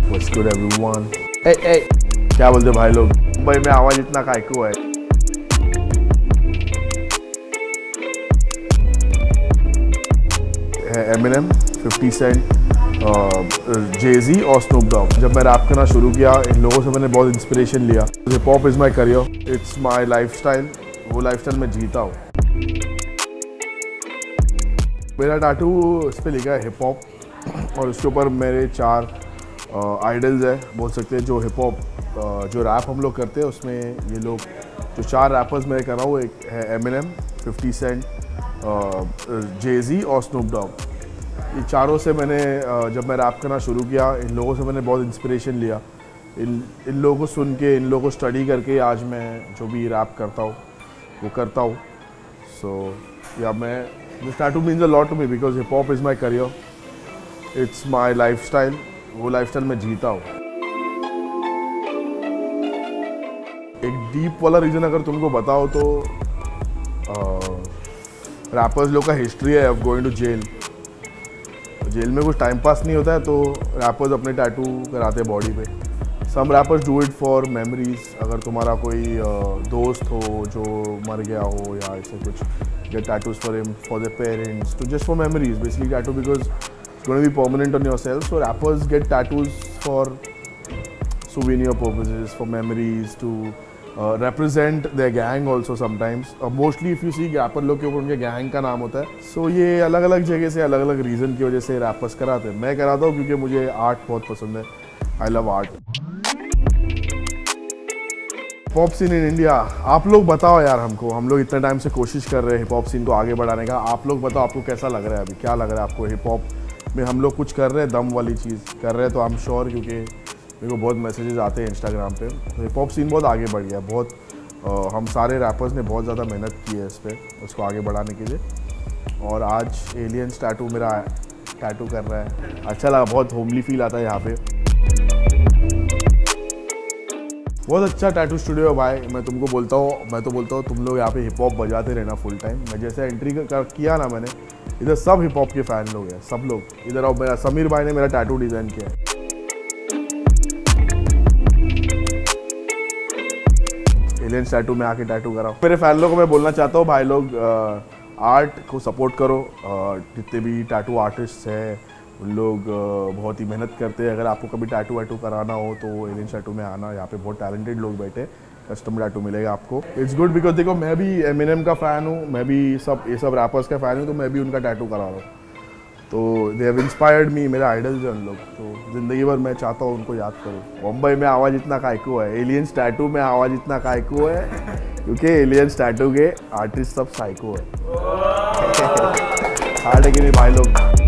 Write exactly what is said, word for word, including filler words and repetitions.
What's good everyone? Hey, hey. क्या बोलते भाई लोग? मुंबई में आवाज इतना कायको है। Eminem, फिफ्टी सेंट, Jay-Z और Snoop Dogg। जब मैं रैप करना शुरू किया, इन लोगों से मैंने बहुत इंस्पिरेशन लिया। Hip hop is my career, it's my lifestyle. वो लाइफस्टाइल मैं जीता हूँ। मेरा टैटू इस पर लिखा है हिप हॉप और उसके ऊपर मेरे चार आइडल्स है बोल सकते हैं। जो हिप हॉप जो रैप हम लोग करते हैं उसमें ये लोग जो चार रैपर्स मैं कर रहा हूँ, एक है Eminem, फिफ्टी सेंट, Jay-Z और Snoop Dogg। ये चारों से मैंने जब मैं रैप करना शुरू किया, इन लोगों से मैंने बहुत इंस्पिरेशन लिया। इन इन लोगों को सुन के, इन लोगों को स्टडी करके आज मैं जो भी रैप करता हूँ वो करता हूँ। सो या मैं this tattoo means a lot to me because hip hop is my career, it's my lifestyle. वो लाइफस्टाइल मैं जीता हूँ। एक डीप वाला रीज़न अगर तुमको बताओ तो रैपर्स लोग का हिस्ट्री है of going to jail. Jail में कुछ टाइम पास नहीं होता है तो रैपर्स अपने टैटू कराते हैं बॉडी पे। Some rappers do it for memories. अगर तुम्हारा कोई दोस्त हो जो मर गया हो या ऐसे कुछ, get tattoos for him, for the parents, to just for memories basically tattoo because it's going to be permanent on yourself. So rappers get tattoos for souvenir purposes, for memories, to uh, represent their gang also sometimes. uh, mostly if you see rapper लोग के ऊपर उनके gang का नाम होता है। so ये अलग अलग जगह से अलग अलग रीज़न की वजह से rappers कराते हैं। मैं कराता हूँ क्योंकि मुझे आर्ट बहुत पसंद है। I love art. Hip hop scene in India, आप लोग बताओ यार हमको। हम लोग इतने टाइम से कोशिश कर रहे हैं हिप-हॉप सीन को आगे बढ़ाने का। आप लोग बताओ आपको कैसा लग रहा है, अभी क्या लग रहा है आपको? हिप-हॉप में हम लोग कुछ कर रहे हैं, दम वाली चीज़ कर रहे हैं तो आई एम श्योर, क्योंकि मेरे को बहुत मैसेजेस आते हैं इंस्टाग्राम पे। हिप हॉप सीन बहुत आगे बढ़ गया। बहुत आ, हम सारे रैपर्स ने बहुत ज़्यादा मेहनत की है इस पर, उसको आगे बढ़ाने के लिए। और आज एलियंस टैटू मेरा टैटू कर रहा है, अच्छा लगा। बहुत होमली फील आता है यहाँ पे। बहुत अच्छा टैटू स्टूडियो है भाई। मैं तुमको बोलता हूँ मैं तो बोलता हूँ तुम लोग यहाँ पे हिप हॉप बजाते रहना फुल टाइम। मैं जैसे एंट्री कर किया ना मैंने, इधर सब हिप हॉप के फ़ैन लोग हैं, सब लोग इधर आओ। मेरा समीर भाई ने मेरा टैटू डिज़ाइन किया है। एलियंस टैटू में आके टैटू कराओ। मेरे फैन लोगों को मैं बोलना चाहता हूँ भाई लोग, आर्ट को सपोर्ट करो। जितने भी टैटू आर्टिस्ट हैं उन लोग बहुत ही मेहनत करते हैं। अगर आपको कभी टैटू वैटू कराना हो तो एलियंस टैटू में आना। यहाँ पे बहुत टैलेंटेड लोग बैठे, कस्टम टैटू मिलेगा आपको। इट्स गुड बिकॉज देखो मैं भी एमिनेम का फ़ैन हूँ, मैं भी सब ये सब रैपर्स का फ़ैन हूँ, तो मैं भी उनका टैटू करा रहा हूँ। तो दे हैव इंस्पायर्ड मी, मेरे आइडल्स हैं उन लोग। तो ज़िंदगी भर मैं चाहता हूँ उनको याद करूँ। मुंबई में आवाज़ इतना कायको है, एलियंस टैटू में आवाज़ इतना कायको है क्योंकि एलियंस टैटू के आर्टिस्ट सब साइको है। हार्ड है कि नहीं भाई लोग?